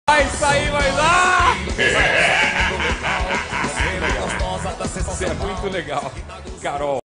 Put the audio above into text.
Vai sair, vai lá! Isso é muito legal, Carol.